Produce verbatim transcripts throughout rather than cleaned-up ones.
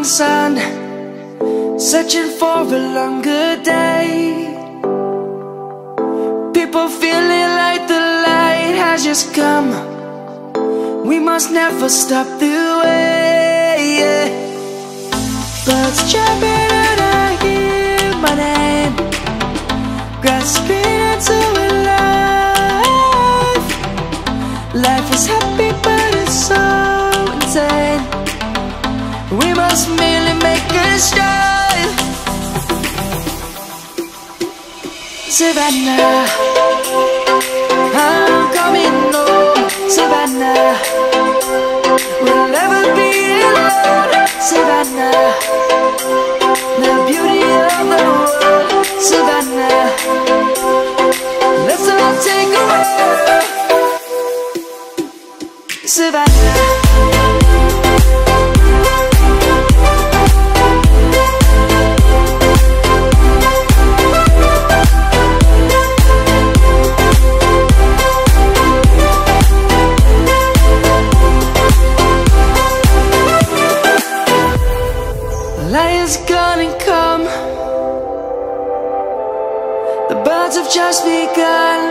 sun, searching for a longer day. People feeling like the light has just come. We must never stop the way, yeah. Birds chirping and I hear my name, grasping into a life. Life is happy but it's so insane. We must merely make a start. Savannah, I'm coming home. Savannah, we'll never be alone. Savannah, the beauty of the world. Savannah, let's all take a walk. Savannah. Lion's gonna come. The birds have just begun.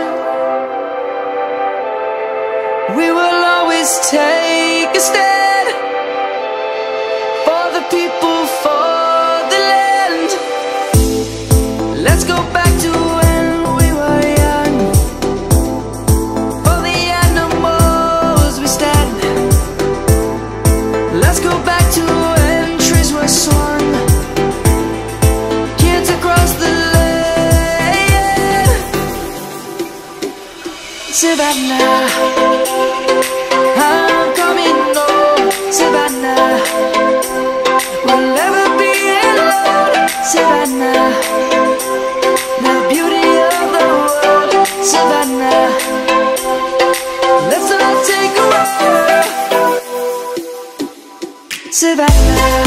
We will always take a stand for the people, for the land. Let's go back to when we were young. For the animals we stand. Let's go back to when trees were swung. Kids across the land. Savannah, I'm coming home. Savannah, we'll never be alone. Savannah, the beauty of the world. Savannah, let's all take a walk. Savannah,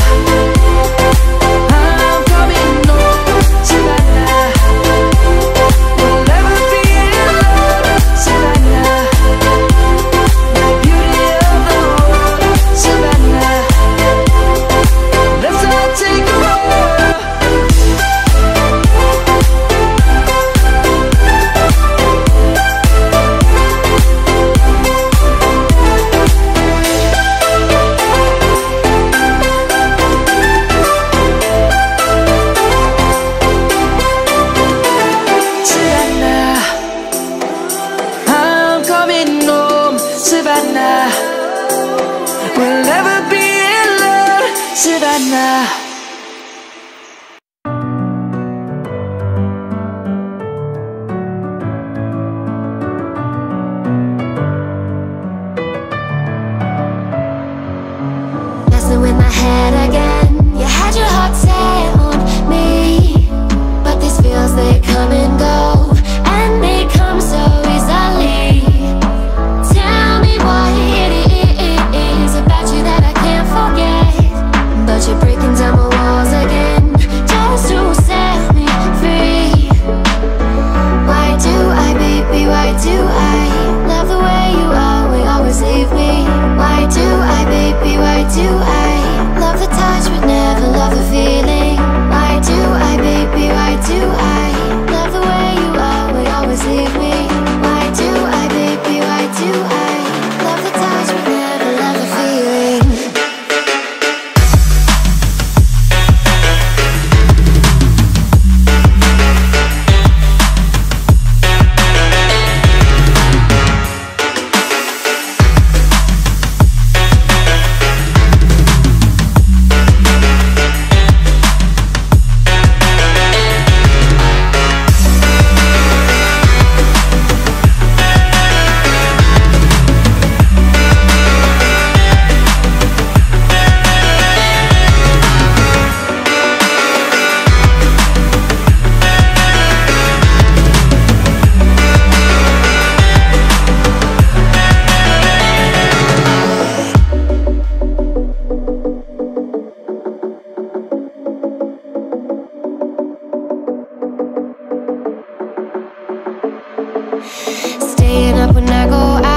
I'm coming home. Savannah, we'll never be alone. Savannah, the beauty of the world. Savannah, let's all take a walk. Savannah, I'm coming home. Savannah, we'll never be alone. Savannah. Messing with my head again. You had your heart set on me, but these feels, they come and go, and they come so easily. Tell me what it is about you that I can't forget, but you're breaking down my walls again, just to set me free. Why do I, baby, why do I love the way you are, we always leave me? Why do I, baby, why do I love the touch but never love the feeling? Why do I, baby, why do I love the way you are, we always leave me? Why do I, baby, why do I love the touch but never love the feeling? Staying up when I go out.